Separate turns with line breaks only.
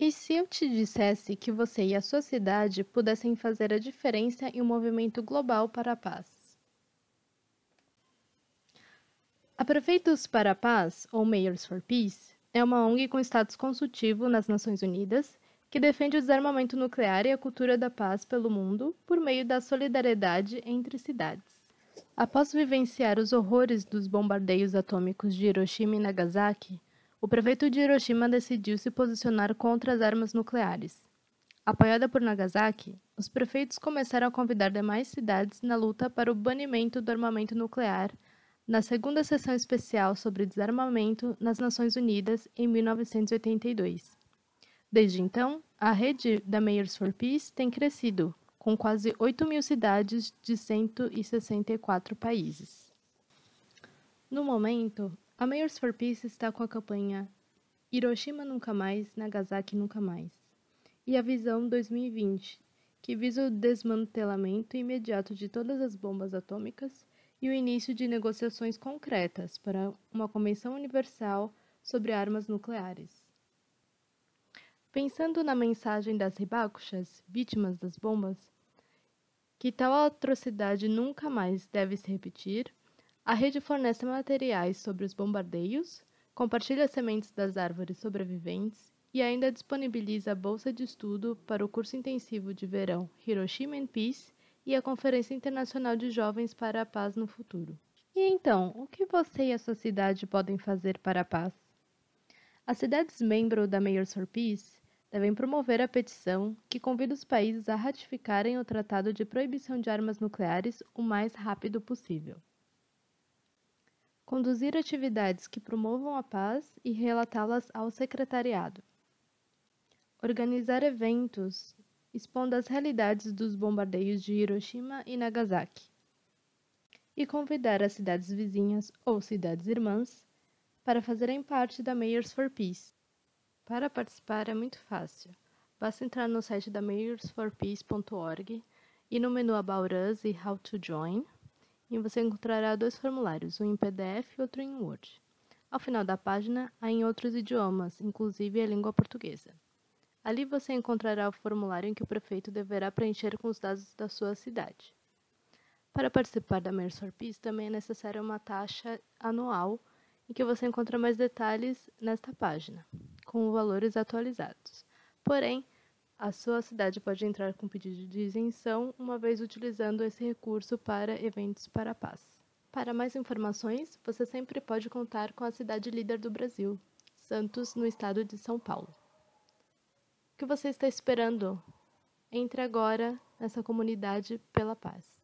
E se eu te dissesse que você e a sua cidade pudessem fazer a diferença em um movimento global para a paz? A Prefeitos para a Paz, ou Mayors for Peace, é uma ONG com status consultivo nas Nações Unidas que defende o desarmamento nuclear e a cultura da paz pelo mundo por meio da solidariedade entre cidades. Após vivenciar os horrores dos bombardeios atômicos de Hiroshima e Nagasaki, o prefeito de Hiroshima decidiu se posicionar contra as armas nucleares. Apoiada por Nagasaki, os prefeitos começaram a convidar demais cidades na luta para o banimento do armamento nuclear na segunda sessão especial sobre desarmamento nas Nações Unidas em 1982. Desde então, a rede da Mayors for Peace tem crescido, com quase 8.000 cidades de 164 países. No momento, a Mayors for Peace está com a campanha Hiroshima Nunca Mais, Nagasaki Nunca Mais e a Visão 2020, que visa o desmantelamento imediato de todas as bombas atômicas e o início de negociações concretas para uma Convenção Universal sobre Armas Nucleares. Pensando na mensagem das Hibakushas, vítimas das bombas, que tal atrocidade nunca mais deve se repetir, a rede fornece materiais sobre os bombardeios, compartilha sementes das árvores sobreviventes e ainda disponibiliza a bolsa de estudo para o curso intensivo de verão Hiroshima in Peace e a Conferência Internacional de Jovens para a Paz no Futuro. E então, o que você e a sua cidade podem fazer para a paz? As cidades membros da Mayors for Peace devem promover a petição que convida os países a ratificarem o Tratado de Proibição de Armas Nucleares o mais rápido possível. Conduzir atividades que promovam a paz e relatá-las ao secretariado. Organizar eventos expondo as realidades dos bombardeios de Hiroshima e Nagasaki. E convidar as cidades vizinhas ou cidades irmãs para fazerem parte da Mayors for Peace. Para participar é muito fácil. Basta entrar no site da mayorsforpeace.org e no menu About Us e How to Join, e você encontrará dois formulários, um em PDF e outro em Word. Ao final da página, há em outros idiomas, inclusive a língua portuguesa. Ali você encontrará o formulário em que o prefeito deverá preencher com os dados da sua cidade. Para participar da Mayors for Peace também é necessária uma taxa anual, em que você encontra mais detalhes nesta página, com valores atualizados. Porém, a sua cidade pode entrar com pedido de isenção uma vez utilizando esse recurso para eventos para a paz. Para mais informações, você sempre pode contar com a cidade líder do Brasil, Santos, no estado de São Paulo. O que você está esperando? Entre agora nessa comunidade pela paz.